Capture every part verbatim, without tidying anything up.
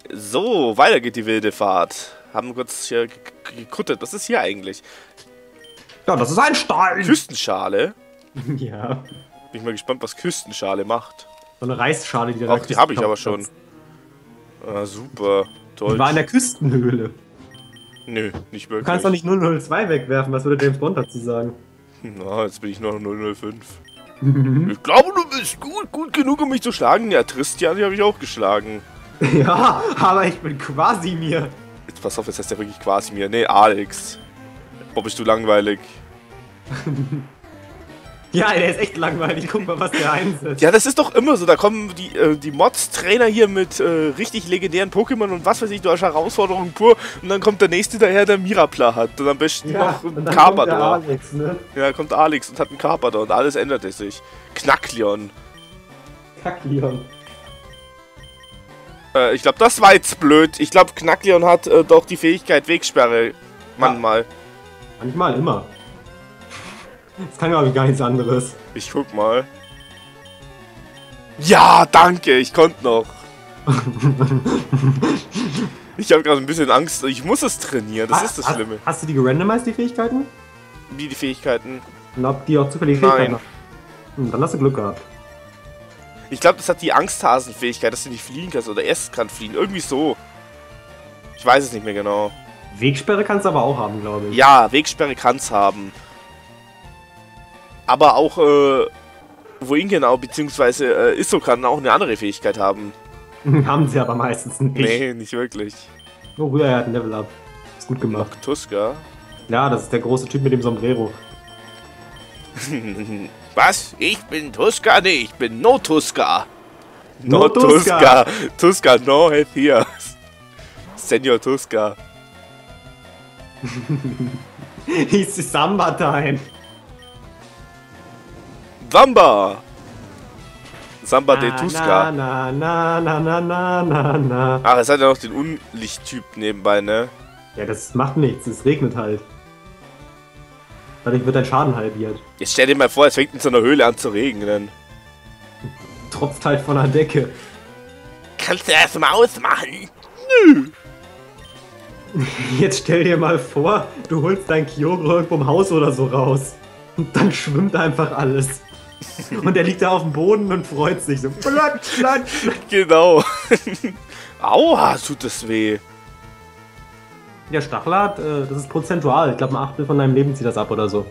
So, weiter geht die wilde Fahrt. Haben kurz hier gekuttet. Was ist hier eigentlich? Ja, das ist ein Stein. Küstenschale? Ja. Bin ich mal gespannt, was Küstenschale macht. So eine Reisschale, die da Ach, die habe ich aber schon. Ah, super. Toll. Die war in der Küstenhöhle. Nö, nicht wirklich. Du kannst doch nicht null null zwei wegwerfen, was würde James Bond dazu sagen? Na, jetzt bin ich noch null null fünf. Ich glaube, du bist gut, gut genug, um mich zu schlagen. Ja, Tristan, die habe ich auch geschlagen. Ja, aber ich bin quasi mir. Jetzt pass auf, jetzt heißt der wirklich quasi mir. Nee, Alex. Boah, bist du langweilig. Ja, der ist echt langweilig. Guck mal, was der einsetzt. Ja, das ist doch immer so. Da kommen die, äh, die Mods-Trainer hier mit äh, richtig legendären Pokémon und was weiß ich, du hast Herausforderungen pur. Und dann kommt der nächste daher, der Mirapla hat. Und am besten Ja, noch einen und dann Carpador. kommt der Alex, ne? Ja, kommt Alex und hat einen Carpador und alles änderte sich. Knackleon. Kackleon. Äh, ich glaube, das war jetzt blöd. Ich glaube, Knackleon hat äh, doch die Fähigkeit Wegsperre. Manchmal. Manchmal, immer. Das kann glaube ich gar nichts anderes. Ich guck mal. Ja, danke, ich konnte noch. Ich habe gerade ein bisschen Angst. Ich muss es trainieren, das Ah, ist das hast, Schlimme. Hast du die gerandomized, die Fähigkeiten? Wie die Fähigkeiten? Und ob die auch zufällig Nein. Fähigkeiten haben? Hm, dann hast du Glück gehabt. Ich glaube, das hat die Angsthasen-Fähigkeit, dass du nicht fliehen kannst oder erst kann fliehen. Irgendwie so. Ich weiß es nicht mehr genau. Wegsperre kannst du aber auch haben, glaube ich. Ja, Wegsperre kann's haben. Aber auch, äh, wohin genau, beziehungsweise äh, Isso kann auch eine andere Fähigkeit haben. Haben sie aber meistens nicht. Nee, nicht wirklich. Oh, Rühr, er hat ein Level Up. Ist gut gemacht. Tuska. Ja, das ist der große Typ mit dem Sombrero. Was? Ich bin Tuska? Nee, ich bin No Tuska. No, No Tuska. Tuska. Tuska, no head here. Senior Tuska. Hieß Samba Time. Samba. Samba de Tuska. Na, na, na, na, na, na, na. Ach, es hat ja noch den Unlichttyp nebenbei, ne? Ja, das macht nichts. Es regnet halt. Dadurch wird dein Schaden halbiert. Jetzt stell dir mal vor, es fängt in so einer Höhle an zu regnen. Tropft halt von der Decke. Kannst du das mal ausmachen? Jetzt stell dir mal vor, du holst dein Kyogre irgendwo im Haus oder so raus. Und dann schwimmt einfach alles. Und der liegt da auf dem Boden und freut sich so. Platt, platt, platt. Genau. Aua, tut das weh. Der Stachelart, äh, das ist prozentual. Ich glaube, ein Achtel von deinem Leben zieht das ab oder so.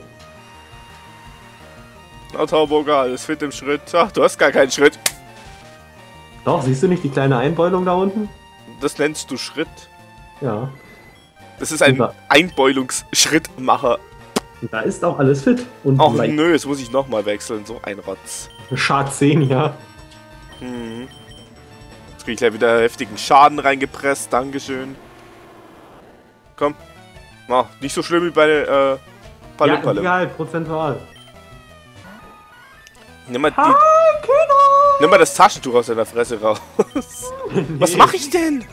Na, Tauboga, das fit im Schritt. Ach, du hast gar keinen Schritt. Doch, siehst du nicht die kleine Einbeulung da unten? Das nennst du Schritt. Ja. Das ist ein Super. Einbeulungsschrittmacher. Und da ist auch alles fit. Und Ach leicht- nö, jetzt muss ich nochmal wechseln. So ein Rotz. Schad zehn, ja. Mhm. Jetzt krieg ich gleich wieder heftigen Schaden reingepresst. Dankeschön. Komm. Mach, nicht so schlimm wie bei äh, Ja, Palim Palim. egal, prozentual. Nimm mal, die, Ah, Kinder! nimm mal das Taschentuch aus deiner Fresse raus. Was mache ich denn?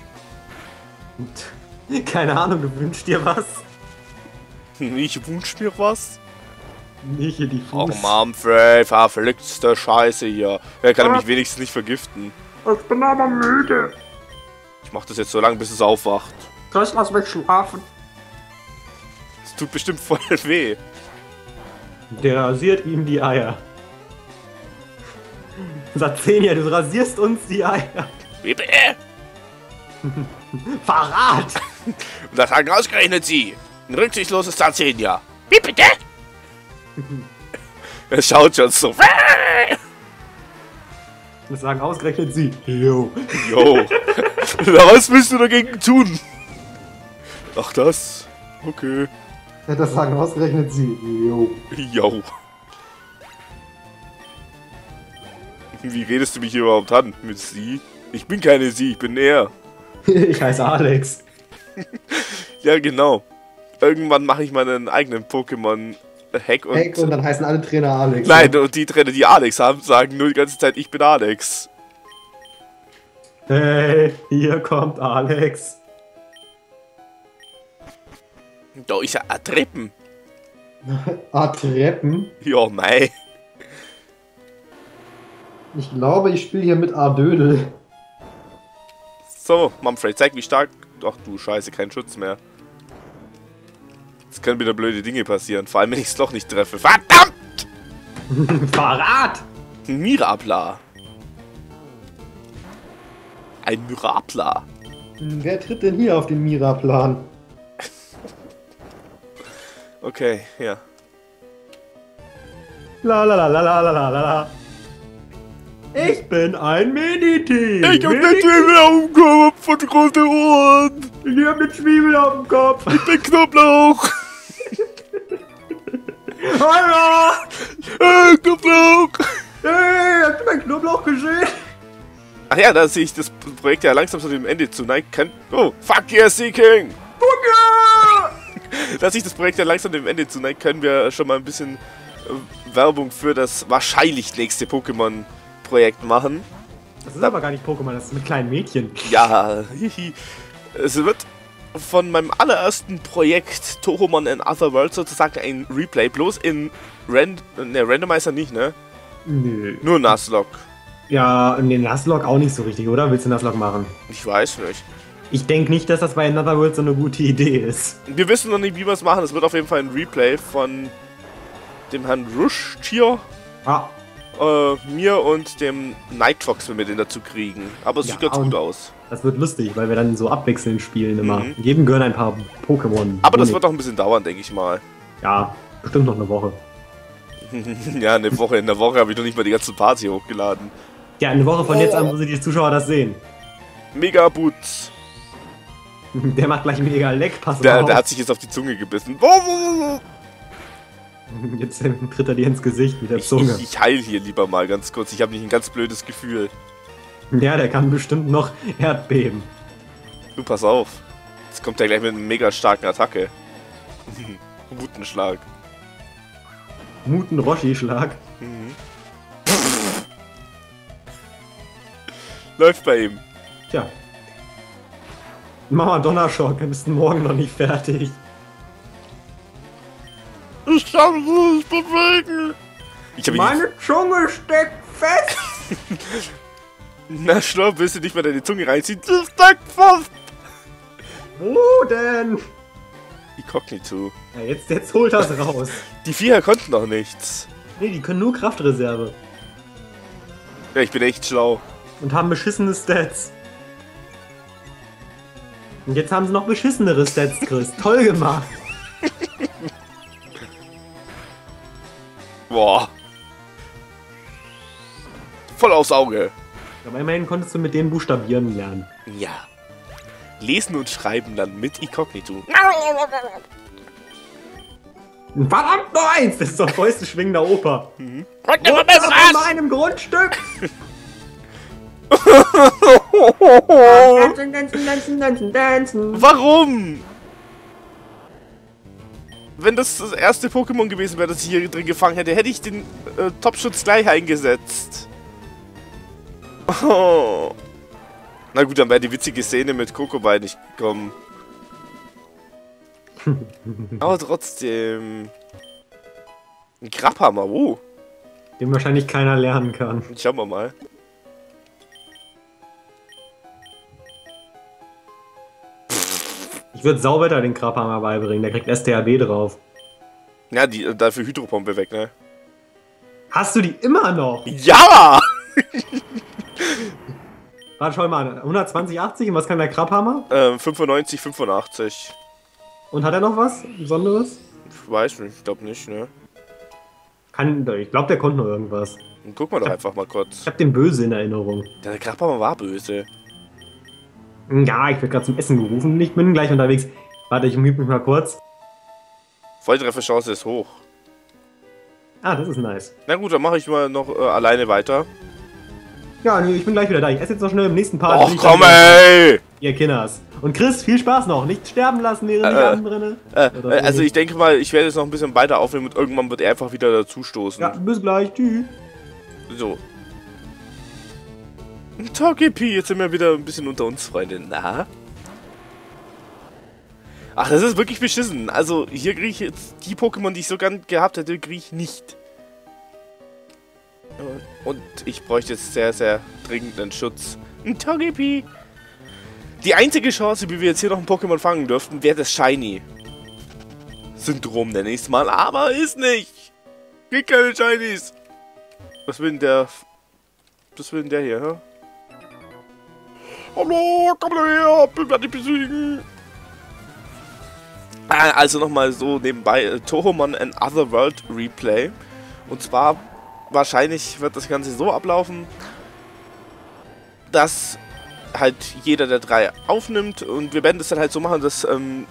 Keine Ahnung, du wünschst dir was? Ich wünsch mir was. Nicht hier die Oh Fuß. Mann, Frey, verflixte Scheiße hier. Wer kann mich wenigstens nicht vergiften? Ich bin aber müde. Ich mach das jetzt so lange, bis es aufwacht. Chris, lass mich schlafen. Es tut bestimmt voll weh. Der rasiert ihm die Eier. Sagt Xenia, du rasierst uns die Eier. Wie bitte? Verrat! Und das sagen ausgerechnet sie. Ein rücksichtsloses Tanzenia. Wie bitte? Er schaut schon so. Das sagen ausgerechnet sie. Jo. Jo. Na, was willst du dagegen tun? Ach, das? Okay. Das sagen ausgerechnet sie. Jo. Jo. Wie redest du mich hier überhaupt an? Mit sie? Ich bin keine sie, ich bin er. Ich heiße Alex. Ja, genau. Irgendwann mache ich meinen eigenen Pokémon-Hack und... Heck, und dann heißen alle Trainer Alex. Nein, und die Trainer, die Alex haben, sagen nur die ganze Zeit, ich bin Alex. Hey, hier kommt Alex. Da ist ja ein Treppen. Ah, Treppen? Ja, mei. Ich glaube, ich spiele hier mit Ardödel. So, Manfred, zeig wie stark... Ach du Scheiße, kein Schutz mehr. Jetzt können wieder blöde Dinge passieren. Vor allem, wenn ich das Loch nicht treffe. Verdammt! Verrat! Mirapla. Ein Mirapla. Wer tritt denn hier auf den Mira-Plan? Okay, ja. La la la la la la la la. Ich bin ein Mini-Team. Ich hab eine Zwiebel auf dem Kopf und große Ohren. Ich hab eine Zwiebel auf dem Kopf. Ich bin Knoblauch. Hallo! Äh, Knoblauch. Hey, hast du meinen Knoblauch gesehen? Ach ja, da sehe ich das Projekt ja langsam zu dem Ende zuneigen kann. Oh, fuck yeah, Seeking! Fuck yeah! Da sich das Projekt ja langsam dem Ende zuneigt, können wir schon mal ein bisschen äh, Werbung für das wahrscheinlich nächste Pokémon-Projekt machen. Das ist aber gar nicht Pokémon, das ist mit kleinen Mädchen. Ja, hihi. Es wird von meinem allerersten Projekt Toromon and Other Worlds sozusagen ein Replay, bloß in Rand ne, Randomizer nicht, ne? Nö. Nur Nuzlocke. Ja, und den Nuzlocke auch nicht so richtig, oder? Willst du Nuzlocke machen? Ich weiß nicht. Ich denke nicht, dass das bei Another World so eine gute Idee ist. Wir wissen noch nicht, wie wir es machen. Es wird auf jeden Fall ein Replay von dem Herrn Rush Tier, Ah. äh, mir und dem Nightfox, wenn wir den dazu kriegen. Aber es Ja, sieht ganz und- gut aus. Das wird lustig, weil wir dann so abwechselnd spielen immer. Mhm. Jedem gehören ein paar Pokémon. Aber das Honig. wird auch ein bisschen dauern, denke ich mal. Ja, bestimmt noch eine Woche. Ja, eine Woche. In der Woche habe ich noch nicht mal die ganze Party hochgeladen. Ja, eine Woche von jetzt an, wo sie die Zuschauer das sehen. Mega Boots. Der macht gleich mega Leck, pass Der, auf. der hat sich jetzt auf die Zunge gebissen. Wo, wo, wo, wo? Jetzt tritt er dir ins Gesicht mit der Ich, Zunge. ich, ich heil hier lieber mal ganz kurz. Ich habe nicht ein ganz blödes Gefühl. Ja, der kann bestimmt noch Erdbeben. Du, pass auf. Jetzt kommt er gleich mit einer mega starken Attacke. Wutenschlag. Muten-Roshi-Schlag. Mhm. Läuft bei ihm. Tja. Mama Donnerschock, wir bist morgen noch nicht fertig. Ich kann mich nicht bewegen. Ich hab ihn Meine Zunge steckt fest. Na, stopp, willst du nicht mal deine Zunge reinziehen? Du steckt fast! Wo denn? Inkognito. Ja, jetzt, jetzt holt das raus. Die Viecher konnten noch nichts. Nee, die können nur Kraftreserve. Ja, ich bin echt schlau. Und haben beschissene Stats. Und jetzt haben sie noch beschissenere Stats, Chris. Toll gemacht. Boah. Voll aufs Auge. Aber immerhin konntest du mit denen buchstabieren lernen. Ja. Lesen und schreiben dann mit Inkognito. Verdammt noch eins! Das ist doch Fäuste schwingender Opa. Mhm. Runter von meinem Grundstück! Dancen, dancen, dancen, dancen, dancen. Warum? Wenn das das erste Pokémon gewesen wäre, das ich hier drin gefangen hätte, hätte ich den äh, Topschutz gleich eingesetzt. Oh. Na gut, dann wäre die witzige Szene mit Kokobei nicht gekommen. Aber trotzdem. Ein Grabhammer, oh. Den wahrscheinlich keiner lernen kann. Schauen wir mal. Ich würde Sauwetter den Krabhammer beibringen, der kriegt S T R B drauf. Ja, die, äh, dafür Hydropompe weg, ne? Hast du die immer noch? Ja! Warte, schau mal an. hundertzwanzig, achtzig und was kann der Krabhammer? Ähm, fünfundneunzig, fünfundachtzig. Und hat er noch was Besonderes? Ich weiß nicht, ich glaube nicht, ne? Kann, ich glaube, der konnte noch irgendwas. Dann gucken wir doch einfach mal kurz. Ich habe den böse in Erinnerung. Der Grabhammer war böse. Ja, ich werde gerade zum Essen gerufen. Ich bin gleich unterwegs. Warte, ich umübe mich mal kurz. Volltrefferchance ist hoch. Ah, das ist nice. Na gut, dann mache ich mal noch äh, alleine weiter. Ja, nee, ich bin gleich wieder da. Ich esse jetzt noch schnell im nächsten Part. Och, komm ey! Ihr Kinders. Und Chris, viel Spaß noch. Nicht sterben lassen, während Äh, die anderen. Äh, Oder äh, so. also ich denke mal, ich werde jetzt noch ein bisschen weiter aufnehmen und irgendwann wird er einfach wieder dazustoßen. Ja, bis gleich. Tschüss. So. Togepi, jetzt sind wir wieder ein bisschen unter uns, Freunde. Na? Ach, das ist wirklich beschissen. Also, hier kriege ich jetzt die Pokémon, die ich so gern gehabt hätte, kriege ich nicht. Und ich bräuchte jetzt sehr, sehr dringend einen Schutz. Ein Togepi. Die einzige Chance, wie wir jetzt hier noch ein Pokémon fangen dürften, wäre das Shiny-Syndrom, nenne ich es mal. Aber ist nicht. Gibt keine Shinies. Was will denn der... Was will denn der hier, hä? Hallo, komm mal her, ich werde dich besiegen. Ah, also nochmal so nebenbei, äh, Tohomon and Otherworld Replay. Und zwar, wahrscheinlich wird das Ganze so ablaufen, dass halt jeder der drei aufnimmt und wir werden das dann halt so machen, dass ähm,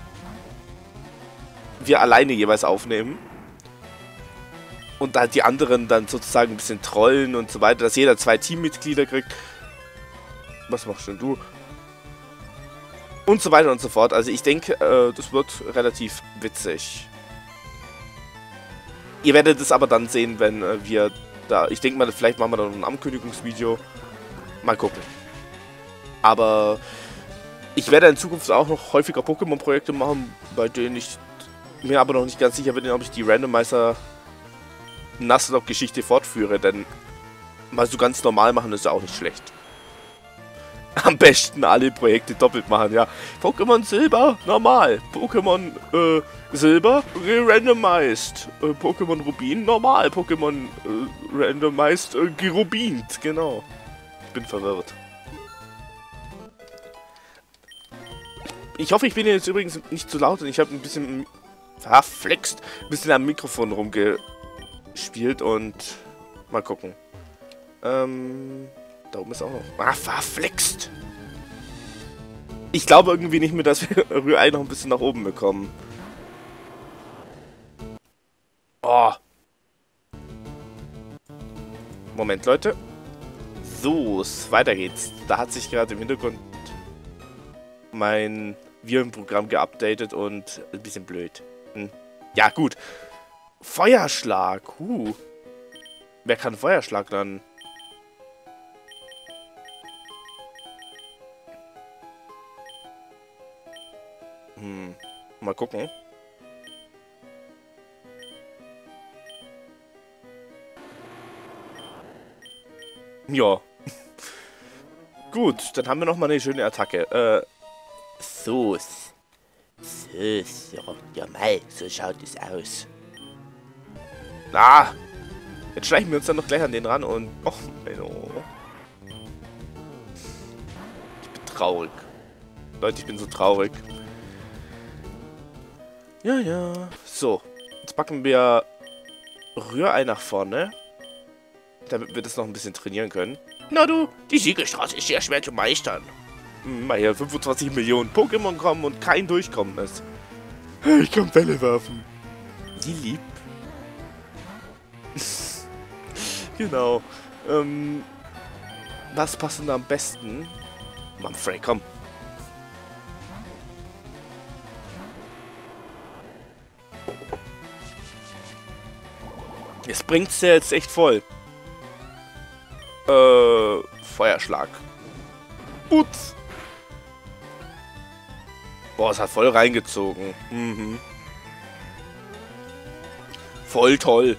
wir alleine jeweils aufnehmen und halt die anderen dann sozusagen ein bisschen trollen und so weiter, dass jeder zwei Teammitglieder kriegt. Was machst denn du? Und so weiter und so fort. Also ich denke, äh, das wird relativ witzig. Ihr werdet es aber dann sehen, wenn äh, wir da... Ich denke mal, vielleicht machen wir dann ein Ankündigungsvideo. Mal gucken. Aber ich werde in Zukunft auch noch häufiger Pokémon-Projekte machen, bei denen ich mir aber noch nicht ganz sicher bin, ob ich die Randomizer Nuzlocke-Geschichte fortführe, denn mal so ganz normal machen ist ja auch nicht schlecht. Am besten alle Projekte doppelt machen, ja. Pokémon Silber, normal. Pokémon äh, Silber, randomized. Äh, Pokémon Rubin, normal. Pokémon äh, randomized, äh, gerubint, genau. Ich bin verwirrt. Ich hoffe, ich bin jetzt übrigens nicht zu laut und ich habe ein bisschen verflext, ein bisschen am Mikrofon rumgespielt und mal gucken. Ähm, da oben ist auch noch... Ah, verflext! Ich glaube irgendwie nicht mehr, dass wir Rührei noch ein bisschen nach oben bekommen. Oh. Moment, Leute. So, weiter geht's. Da hat sich gerade im Hintergrund mein Virenprogramm geupdatet und ein bisschen blöd. Hm. Ja, gut. Feuerschlag. Huh. Wer kann Feuerschlag dann? Hm. Mal gucken. Ja. Gut, dann haben wir noch mal eine schöne Attacke. Äh, so. So, so. Ja, mal, so schaut es aus. Na, jetzt schleichen wir uns dann noch gleich an den ran und... Och, Menno. Ich bin traurig. Leute, ich bin so traurig. Ja, ja. So, jetzt packen wir Rührei nach vorne, damit wir das noch ein bisschen trainieren können. Na du, die Siegelstraße ist sehr schwer zu meistern. Mal hier fünfundzwanzig Millionen Pokémon kommen und kein Durchkommen ist. Ich kann Bälle werfen. Wie lieb. Genau. Ähm, was passt denn am besten? Manfred, komm. Jetzt bringt's ja jetzt echt voll. Äh, Feuerschlag. Putz. Boah, es hat voll reingezogen. Mhm. Voll toll.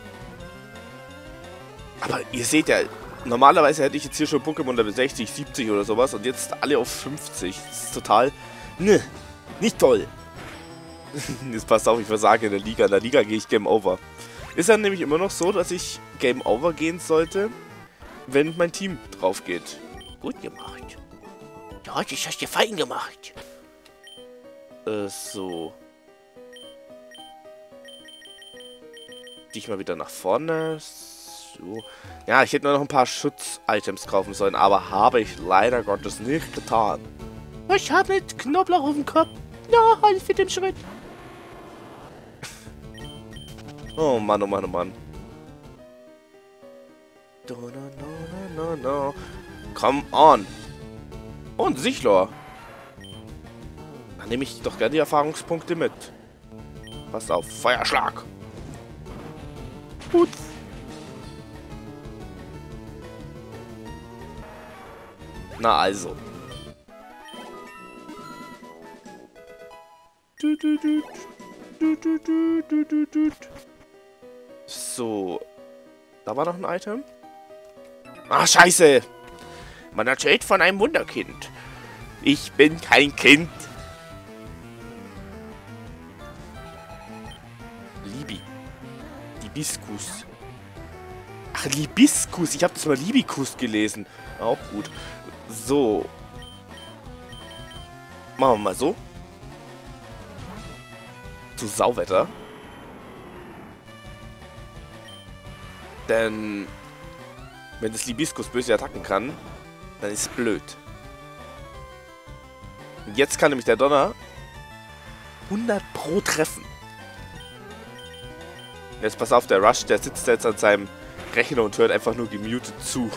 Aber ihr seht ja, normalerweise hätte ich jetzt hier schon Pokémon Level sechzig, siebzig oder sowas und jetzt alle auf fünfzig. Das ist total... Ne, nicht toll. Jetzt passt auf, ich versage in der Liga. In der Liga gehe ich Game Over. Ist dann nämlich immer noch so, dass ich Game Over gehen sollte, wenn mein Team drauf geht. Gut gemacht. Ja, das hast du fein gemacht. Äh, so. Dich mal wieder nach vorne. So. Ja, ich hätte nur noch ein paar Schutz-Items kaufen sollen, aber habe ich leider Gottes nicht getan. Ich habe mit Knoblauch auf dem Kopf. Ja, alles mit dem Schritt. Oh Mann, oh Mann, oh Mann. No, no, no, no, no. Come on. Und Sichlor. Dann nehme ich doch gerne die Erfahrungspunkte mit. Passt auf, Feuerschlag. Gut. Na also. So. Da war noch ein Item. Ah, scheiße. Man erzählt von einem Wunderkind. Ich bin kein Kind. Libi. Libiskus. Ach, Libiskus. Ich habe das mal Libikus gelesen. Auch gut. So. Machen wir mal so. Zu Sauwetter. Denn wenn das Libiskus böse Attacken kann, dann ist es blöd. Und jetzt kann nämlich der Donner hundert pro treffen. Jetzt pass auf, der Rush, der sitzt jetzt an seinem Rechner und hört einfach nur gemutet zu.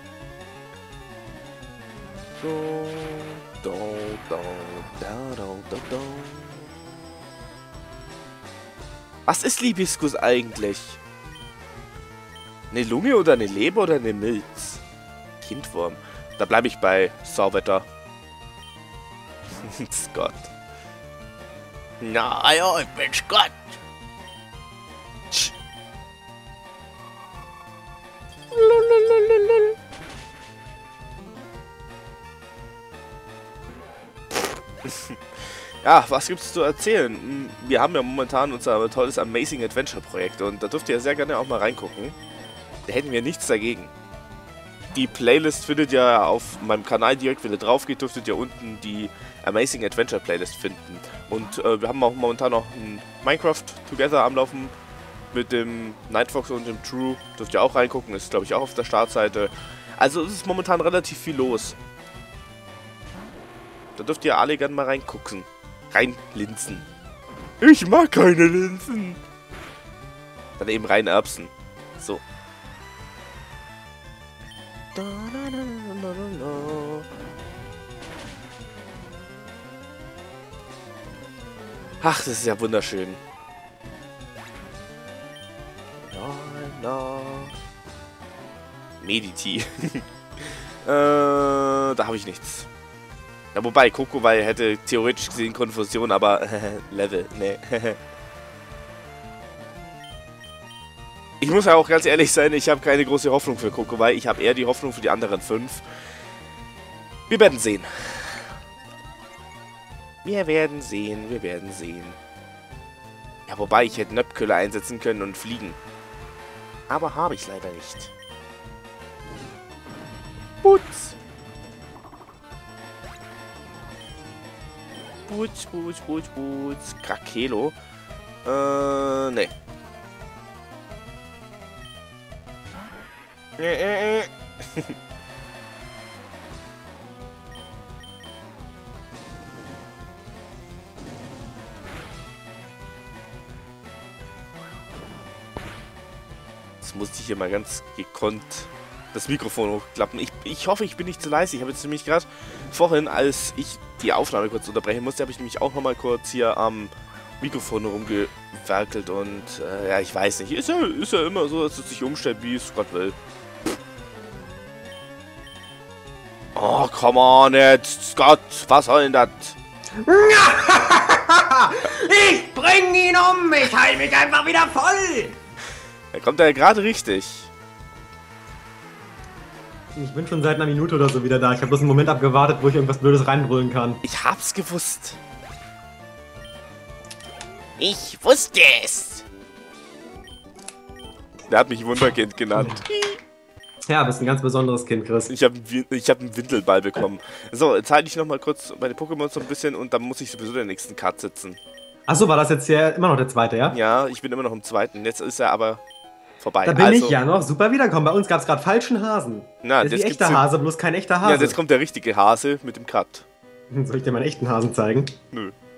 Was ist Libiskus eigentlich? Eine Lunge oder eine Leber oder eine Milz? Kindwurm. Da bleibe ich bei Sauwetter. Scott. Na ja, ich bin Scott. Ja, was gibt's zu erzählen? Wir haben ja momentan unser tolles Amazing Adventure Projekt und da dürft ihr sehr gerne auch mal reingucken. Da hätten wir nichts dagegen. Die Playlist findet ihr auf meinem Kanal direkt, wenn ihr drauf geht, dürftet ihr unten die Amazing Adventure Playlist finden. Und äh, wir haben auch momentan noch ein Minecraft Together am Laufen mit dem Nightfox und dem True. Dürft ihr auch reingucken, ist glaube ich auch auf der Startseite. Also es ist momentan relativ viel los. Da dürft ihr alle gerne mal reingucken. Reinlinsen. Ich mag keine Linsen. Dann eben rein Erbsen. So. Ach, das ist ja wunderschön. Mediti. äh, da habe ich nichts. Ja, wobei, Kokowai hätte theoretisch gesehen Konfusion, aber Level, ne. Ich muss ja auch ganz ehrlich sein, ich habe keine große Hoffnung für Kokowai. Ich habe eher die Hoffnung für die anderen fünf. Wir werden sehen. Wir werden sehen, wir werden sehen. Ja, wobei, ich hätte Nöpkölle einsetzen können und fliegen. Aber habe ich leider nicht. Putz. Putz, putz, putz, putz. Krakelo. Äh, ne. Äh, äh. Jetzt musste ich hier mal ganz gekonnt das Mikrofon hochklappen. Ich, ich hoffe, ich bin nicht zu leise. Ich habe jetzt nämlich gerade vorhin, als ich die Aufnahme kurz unterbrechen musste, habe ich nämlich auch nochmal kurz hier am Mikrofon rumgewerkelt und äh, ja, ich weiß nicht. Ist ja, ist ja immer so, dass es sich umstellt, wie es Gott will. Oh, come on jetzt, Scott, was soll denn das? Ich bring ihn um, ich heil mich einfach wieder voll! Da kommt er ja gerade richtig. Ich bin schon seit einer Minute oder so wieder da. Ich habe bloß einen Moment abgewartet, wo ich irgendwas Blödes reinbrüllen kann. Ich hab's gewusst. Ich wusste es. Der hat mich Wunderkind genannt. Ja, bist ein ganz besonderes Kind, Chris. Ich habe ich hab einen Windelball bekommen. So, jetzt halte ich nochmal kurz meine Pokémon so ein bisschen und dann muss ich sowieso den nächsten Cut sitzen. Achso, war das jetzt ja immer noch der zweite, ja? Ja, ich bin immer noch im zweiten. Jetzt ist er aber vorbei. Da bin also, ich ja noch super wiedergekommen. Bei uns gab es gerade falschen Hasen. Na, das ist wie echter Hase, bloß kein echter Hase. Ja, jetzt kommt der richtige Hase mit dem Cut. Soll ich dir meinen echten Hasen zeigen? Nö.